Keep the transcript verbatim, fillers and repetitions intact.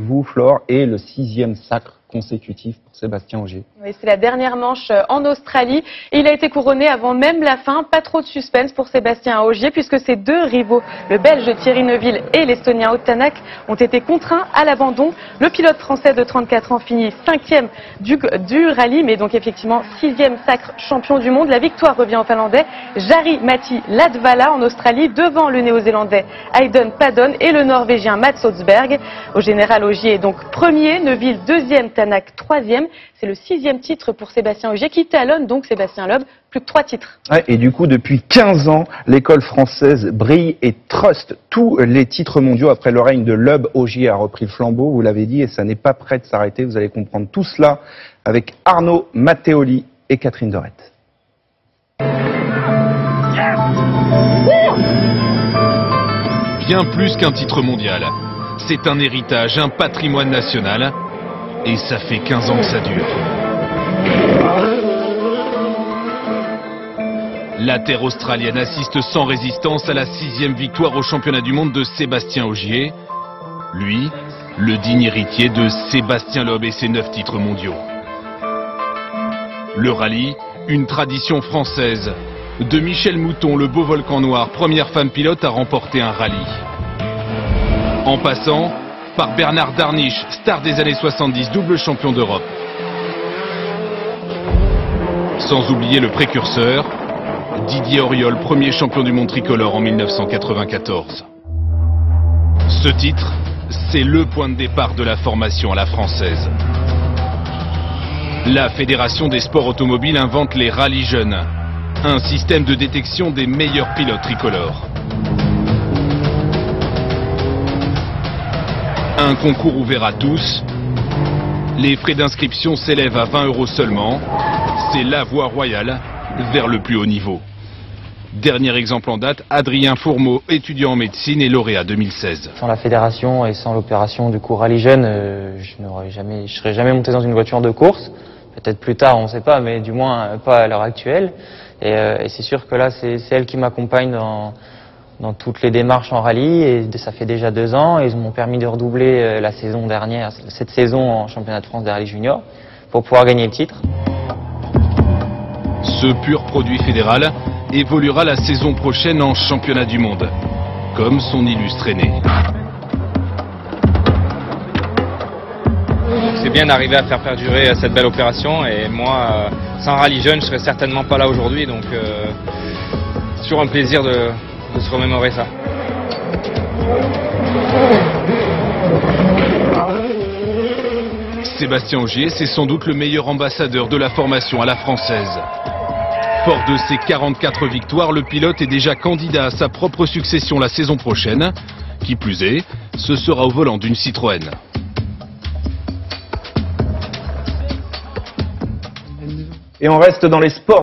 vous, Flore, et le sixième sacre consécutif pour Sébastien Ogier. Oui, c'est la dernière manche en Australie et il a été couronné avant même la fin. Pas trop de suspense pour Sébastien Ogier puisque ses deux rivaux, le Belge Thierry Neuville et l'Estonien Ott Tänak, ont été contraints à l'abandon. Le pilote français de trente-quatre ans finit cinquième du, du rallye, mais donc effectivement sixième sacre champion du monde. La victoire revient au Finlandais Jari-Matti Latvala en Australie devant le Néo-Zélandais Hayden Paddon et le Norvégien Mats Østberg. Au général, Ogier est donc premier, Neuville deuxième, Tänak troisième. C'est le sixième titre pour Sébastien Ogier qui talonne donc Sébastien Loeb, plus que trois titres. Ouais, et du coup, depuis quinze ans, l'école française brille et truste tous les titres mondiaux. Après le règne de Loeb, Ogier a repris le flambeau, vous l'avez dit, et ça n'est pas prêt de s'arrêter. Vous allez comprendre tout cela avec Arnaud Matteoli et Catherine Dorette. Bien plus qu'un titre mondial. C'est un héritage, un patrimoine national. Et ça fait quinze ans que ça dure. La terre australienne assiste sans résistance à la sixième victoire au championnat du monde de Sébastien Ogier. Lui, le digne héritier de Sébastien Loeb et ses neuf titres mondiaux. Le rallye, une tradition française. De Michèle Mouton, le beau volcan noir, première femme pilote à remporter un rallye. En passant par Bernard Darniche, star des années soixante-dix, double champion d'Europe. Sans oublier le précurseur, Didier Auriol, premier champion du monde tricolore en mille neuf cent quatre-vingt-quatorze. Ce titre, c'est le point de départ de la formation à la française. La Fédération des sports automobiles invente les rallyes jeunes, un système de détection des meilleurs pilotes tricolores. Un concours ouvert à tous. Les frais d'inscription s'élèvent à vingt euros seulement. C'est la voie royale vers le plus haut niveau. Dernier exemple en date, Adrien Fourmeau, étudiant en médecine et lauréat deux mille seize. Sans la fédération et sans l'opération du coup rallye jeune, euh, je n'aurais jamais, je serais jamais monté dans une voiture de course. Peut-être plus tard, on ne sait pas, mais du moins pas à l'heure actuelle. Et, euh, et c'est sûr que là, c'est elle qui m'accompagne dans dans toutes les démarches en rallye, et ça fait déjà deux ans, et ils m'ont permis de redoubler la saison dernière, cette saison en championnat de France des rallyes juniors, pour pouvoir gagner le titre. Ce pur produit fédéral évoluera la saison prochaine en championnat du monde, comme son illustre aîné. C'est bien d'arriver à faire perdurer cette belle opération, et moi, sans rallye jeune, je serais certainement pas là aujourd'hui, donc euh, c'est toujours un plaisir de de se remémorer ça. Sébastien Ogier, c'est sans doute le meilleur ambassadeur de la formation à la française. Fort de ses quarante-quatre victoires, le pilote est déjà candidat à sa propre succession la saison prochaine. Qui plus est, ce sera au volant d'une Citroën. Et on reste dans les sports.